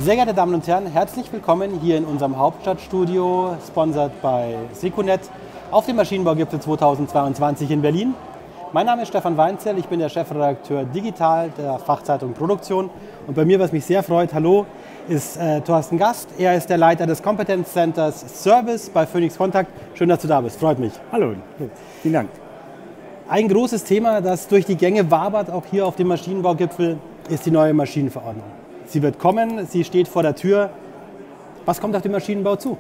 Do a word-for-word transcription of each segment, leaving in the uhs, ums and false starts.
Sehr geehrte Damen und Herren, herzlich willkommen hier in unserem Hauptstadtstudio, sponsert bei Secunet, auf dem Maschinenbaugipfel zweitausendzweiundzwanzig in Berlin. Mein Name ist Stefan Weinzierl, ich bin der Chefredakteur Digital der Fachzeitung Produktion. Und bei mir, was mich sehr freut, hallo, ist äh, Thorsten Gast. Er ist der Leiter des Competence Centers Service bei Phoenix Contact. Schön, dass du da bist, freut mich. Hallo, vielen Dank. Ein großes Thema, das durch die Gänge wabert, auch hier auf dem Maschinenbaugipfel, ist die neue Maschinenverordnung. Sie wird kommen, sie steht vor der Tür. Was kommt auf den Maschinenbau zu?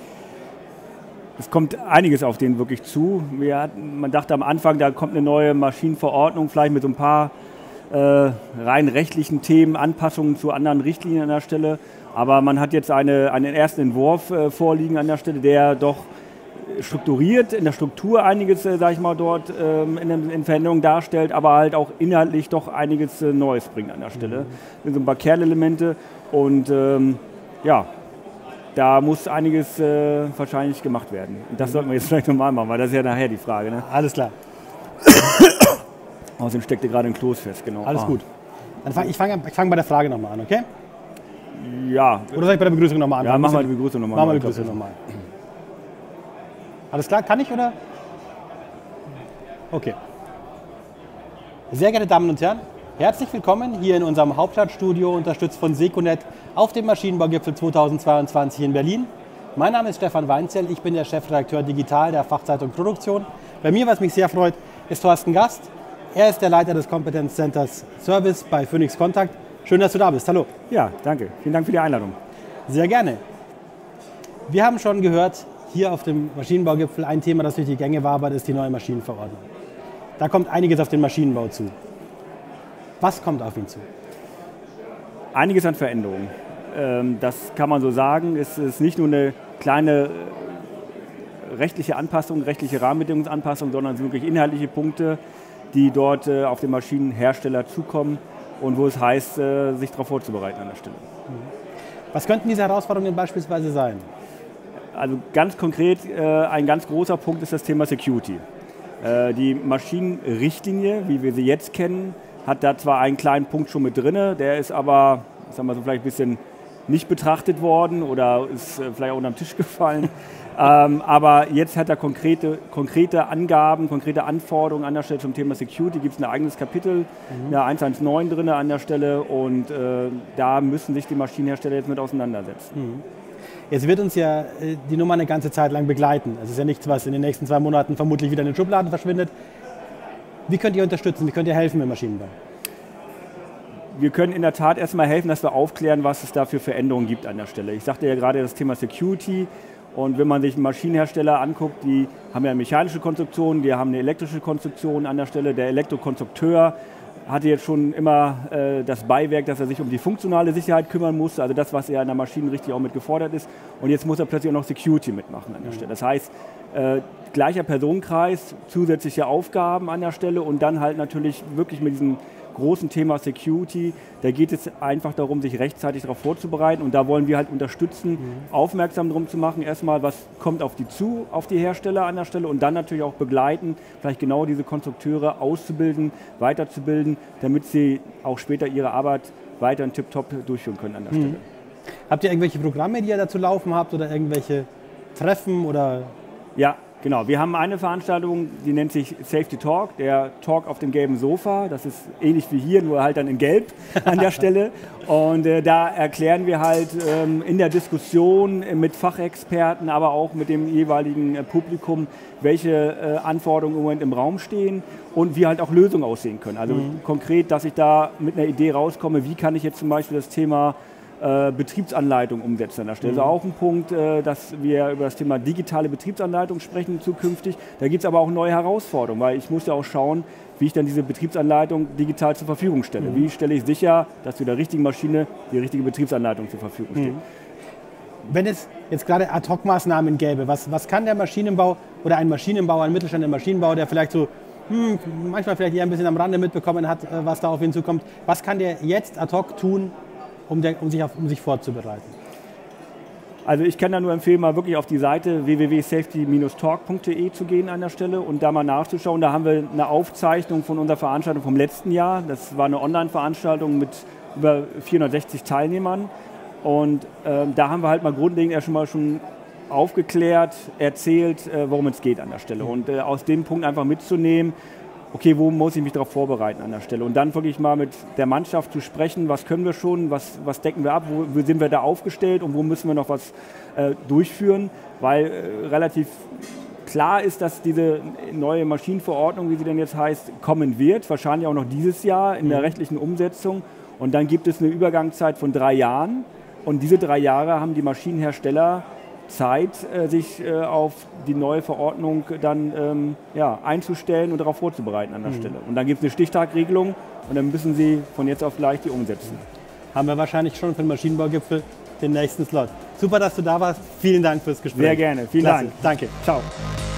Es kommt einiges auf den wirklich zu. Wir hatten, man dachte am Anfang, da kommt eine neue Maschinenverordnung, vielleicht mit so ein paar äh, rein rechtlichen Themen, Anpassungen zu anderen Richtlinien an der Stelle. Aber man hat jetzt eine, einen ersten Entwurf äh, vorliegen an der Stelle, der doch strukturiert, in der Struktur einiges, äh, sage ich mal, dort ähm, in, in Veränderungen darstellt, aber halt auch inhaltlich doch einiges äh, Neues bringt an der Stelle. Mhm. So ein paar Kernelemente und ähm, ja, da muss einiges äh, wahrscheinlich gemacht werden. Und das mhm. sollten wir jetzt vielleicht nochmal machen, weil das ist ja nachher die Frage. Ne? Alles klar. Außerdem steckte gerade ein Kloß fest, genau. Alles ah. gut. Dann fang, ich fange ich fang bei der Frage nochmal an, okay? Ja. Oder soll ich bei der Begrüßung nochmal anfangen? Ja, machen wir die Begrüßung nochmal. Machen wir die Begrüßung nochmal. Alles klar, kann ich oder? Okay. Sehr geehrte Damen und Herren, herzlich willkommen hier in unserem Hauptstadtstudio, unterstützt von Secunet, auf dem Maschinenbaugipfel zweitausendzweiundzwanzig in Berlin. Mein Name ist Stefan Weinzierl, ich bin der Chefredakteur Digital der Fachzeitung Produktion. Bei mir, was mich sehr freut, ist Thorsten Gast. Er ist der Leiter des Competence Centers Service bei Phoenix Contact. Schön, dass du da bist. Hallo. Ja, danke. Vielen Dank für die Einladung. Sehr gerne. Wir haben schon gehört, hier auf dem Maschinenbaugipfel ein Thema, das durch die Gänge wabert, ist die neue Maschinenverordnung. Da kommt einiges auf den Maschinenbau zu. Was kommt auf ihn zu? Einiges an Veränderungen. Das kann man so sagen. Es ist nicht nur eine kleine rechtliche Anpassung, rechtliche Rahmenbedingungsanpassung, sondern es sind wirklich inhaltliche Punkte, die dort auf den Maschinenhersteller zukommen und wo es heißt, sich darauf vorzubereiten an der Stelle. Was könnten diese Herausforderungen beispielsweise sein? Also ganz konkret, äh, ein ganz großer Punkt ist das Thema Security. Äh, die Maschinenrichtlinie, wie wir sie jetzt kennen, hat da zwar einen kleinen Punkt schon mit drin, der ist aber, sagen wir so, vielleicht ein bisschen nicht betrachtet worden oder ist äh, vielleicht auch unter den Tisch gefallen. ähm, aber jetzt hat er konkrete, konkrete Angaben, konkrete Anforderungen an der Stelle zum Thema Security. Gibt es ein eigenes Kapitel, mhm. eine eins eins neun drin an der Stelle und äh, da müssen sich die Maschinenhersteller jetzt mit auseinandersetzen. Mhm. Jetzt wird uns ja die Nummer eine ganze Zeit lang begleiten. Es ist ja nichts, was in den nächsten zwei Monaten vermutlich wieder in den Schubladen verschwindet. Wie könnt ihr unterstützen? Wie könnt ihr helfen im Maschinenbau? Wir können in der Tat erstmal helfen, dass wir aufklären, was es da für Veränderungen gibt an der Stelle. Ich sagte ja gerade das Thema Security. Und wenn man sich einen Maschinenhersteller anguckt, die haben ja eine mechanische Konstruktion, die haben eine elektrische Konstruktion an der Stelle. Der Elektrokonstrukteur hatte jetzt schon immer äh, das Beiwerk, dass er sich um die funktionale Sicherheit kümmern muss, also das, was er in der Maschine richtig auch mit gefordert ist. Und jetzt muss er plötzlich auch noch Security mitmachen an der Stelle. Das heißt, äh, gleicher Personenkreis, zusätzliche Aufgaben an der Stelle und dann halt natürlich wirklich mit diesem großen Thema Security, da geht es einfach darum, sich rechtzeitig darauf vorzubereiten und da wollen wir halt unterstützen, mhm. aufmerksam darum zu machen, erstmal, was kommt auf die zu, auf die Hersteller an der Stelle und dann natürlich auch begleiten, vielleicht genau diese Konstrukteure auszubilden, weiterzubilden, damit sie auch später ihre Arbeit weiter in Tip-Top durchführen können an der Stelle. Mhm. Habt ihr irgendwelche Programme, die ihr dazu laufen habt oder irgendwelche Treffen oder? Ja. Genau, wir haben eine Veranstaltung, die nennt sich Safety Talk, der Talk auf dem gelben Sofa. Das ist ähnlich wie hier, nur halt dann in Gelb an der Stelle. Und äh, da erklären wir halt ähm, in der Diskussion mit Fachexperten, aber auch mit dem jeweiligen äh, Publikum, welche äh, Anforderungen im Moment im Raum stehen und wie halt auch Lösungen aussehen können. Also mhm. konkret, dass ich da mit einer Idee rauskomme, wie kann ich jetzt zum Beispiel das Thema Äh, Betriebsanleitung umsetzen an der Stelle. Mhm. Also auch ein Punkt, äh, dass wir über das Thema digitale Betriebsanleitung sprechen zukünftig. Da gibt es aber auch neue Herausforderungen, weil ich muss ja auch schauen, wie ich dann diese Betriebsanleitung digital zur Verfügung stelle. Mhm. Wie stelle ich sicher, dass zu der richtigen Maschine die richtige Betriebsanleitung zur Verfügung steht. Mhm. Wenn es jetzt gerade Ad-Hoc-Maßnahmen gäbe, was, was kann der Maschinenbau oder ein Maschinenbauer, ein Mittelstand im Maschinenbau, der vielleicht so hm, manchmal vielleicht eher ein bisschen am Rande mitbekommen hat, was da auf ihn zukommt, was kann der jetzt ad hoc tun, Um, der, um, sich auf, um sich vorzubereiten? Also ich kann da nur empfehlen, mal wirklich auf die Seite w w w punkt safety dash talk punkt d e zu gehen an der Stelle und da mal nachzuschauen. Da haben wir eine Aufzeichnung von unserer Veranstaltung vom letzten Jahr. Das war eine Online-Veranstaltung mit über vierhundertsechzig Teilnehmern. Und ähm, da haben wir halt mal grundlegend erst schon mal schon aufgeklärt, erzählt, äh, worum es geht an der Stelle. Und äh, aus dem Punkt einfach mitzunehmen, okay, wo muss ich mich darauf vorbereiten an der Stelle? Und dann wirklich mal mit der Mannschaft zu sprechen, was können wir schon, was, was decken wir ab, wo, wo sind wir da aufgestellt und wo müssen wir noch was äh, durchführen, weil äh, relativ klar ist, dass diese neue Maschinenverordnung, wie sie denn jetzt heißt, kommen wird, wahrscheinlich auch noch dieses Jahr in der rechtlichen Umsetzung. Und dann gibt es eine Übergangszeit von drei Jahren. Und diese drei Jahre haben die Maschinenhersteller Zeit, äh, sich äh, auf die neue Verordnung dann ähm, ja, einzustellen und darauf vorzubereiten an der mhm. Stelle. Und dann gibt es eine Stichtagregelung und dann müssen sie von jetzt auf gleich die umsetzen. Haben wir wahrscheinlich schon für den Maschinenbaugipfel den nächsten Slot. Super, dass du da warst. Vielen Dank fürs Gespräch. Sehr gerne. Vielen Klasse. Dank. Danke. Ciao.